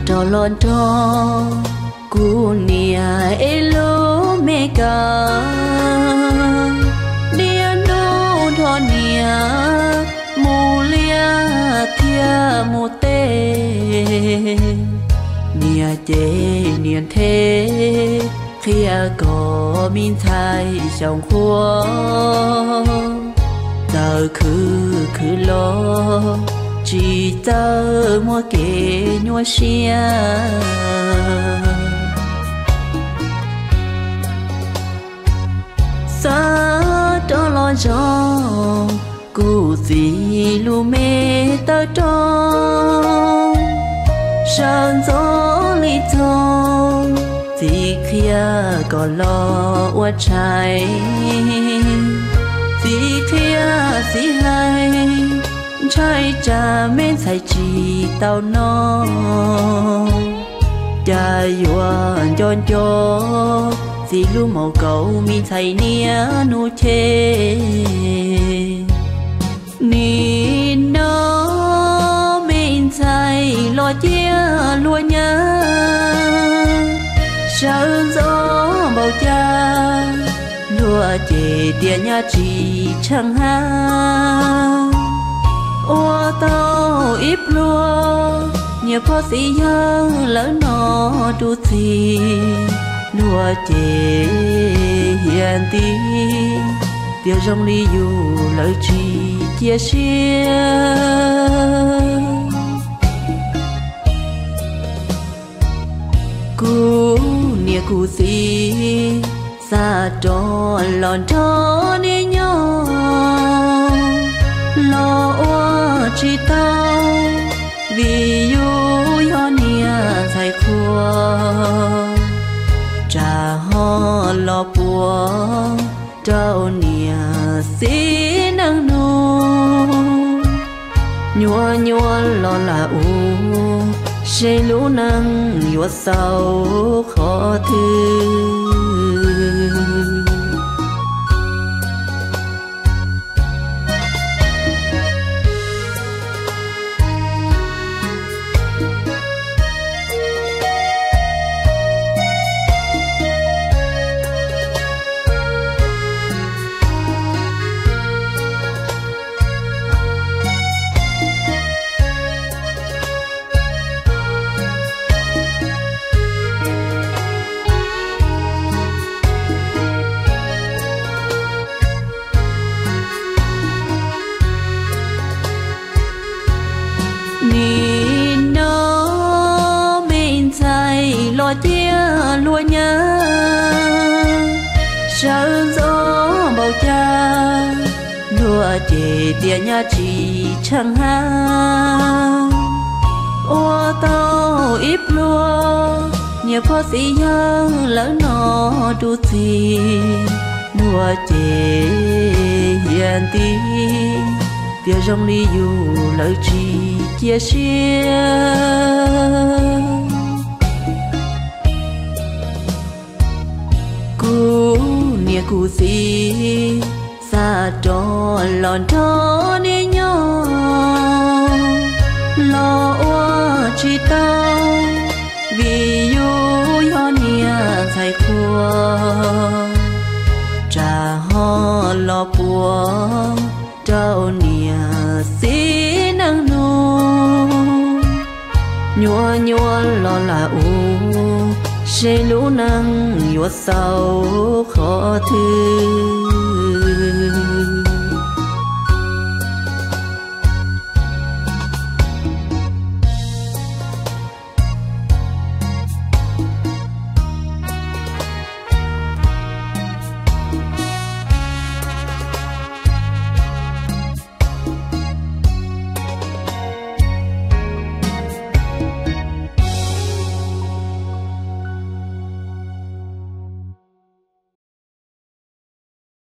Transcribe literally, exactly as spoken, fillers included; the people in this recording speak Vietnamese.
trò lon trò cu nia elo mega nia no thọ nia mù lia thia mù tê nia chế nia thế kia có min thay trong khua giờ cứ cứ lo chỉ tớ mua kê nhua xia sa cho lo cho cụ gì lu mê tớ trong sơn gió li trong gì kia có lo uất trái gì kia gì hay trái trà men sai chỉ tao nó cha yuan chọn cho gì lu màu cầu mi sai nia nu chê ni nó men sai lo chia lúa nhá sơn gió bầu cha lúa chê tia nhà chỉ chẳng ha ô tao ít lúa nhiều phó sĩ nhớ lỡ nó đu thì lúa chê hiền tí tiêu trong ly dù lỡ chỉ chia sẻ cú nia cú si xa trò lòn trò nia nhỏ lo oa chỉ tao vì yêu yo nia thay khua trà ho lo bùa trao nia xí nâng nô nhua nhua lo là u sẽ lũ nâng nhua sau khó thương ni nó mình say lo chia lúa nhá sơn gió bầu cha lúa chê tia nhà chỉ chẳng ha ô tao ít lúa nhiều phó sĩ nhớ lỡ nó đu thì lúa chê hiền tí tiêu trong ly dù lỡ chỉ chia sẻ cú nia cú si xa trò lòn trò nia nhỏ lo oa chỉ tao vì yêu yo nia thay khua trà ho lo bùa trao nia xí nâng nô nhua nhua lo là u sẽ lũ nâng nhua sau khó thương